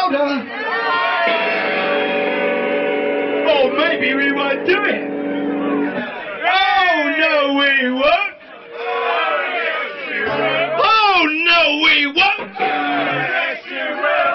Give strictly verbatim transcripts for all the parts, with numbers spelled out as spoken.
louder. Or maybe we won't do it. Oh, no, we won't. Oh, no, we won't. Yes, you will.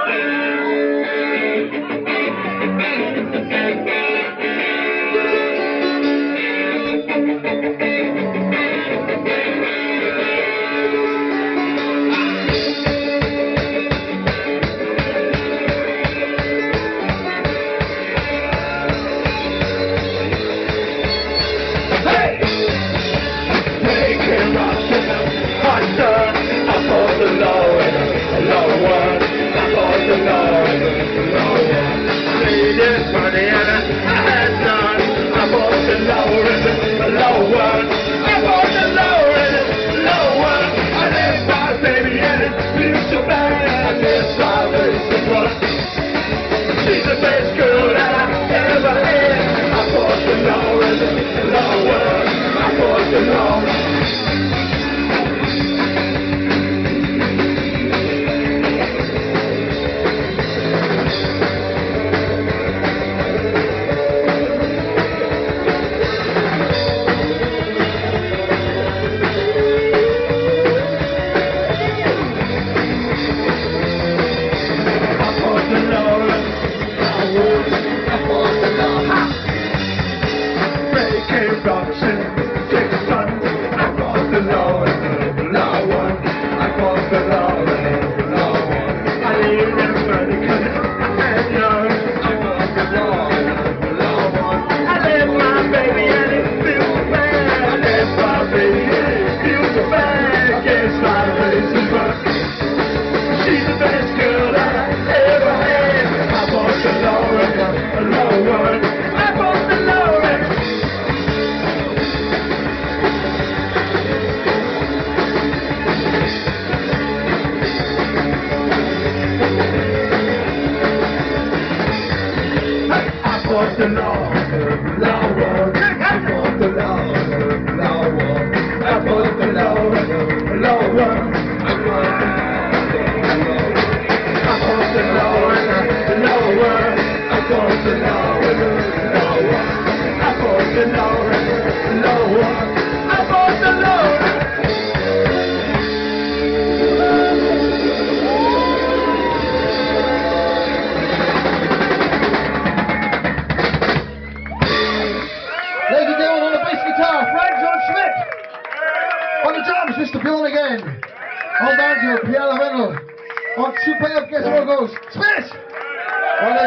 the law, law one. I want the law, law one. I want the law, law one. I want the law, law one. I want the law, law one. I want the law, law one. I want the law. Mister Bjorn again. On banjo, piano, vinyl. On two player guest vocals, Spizz!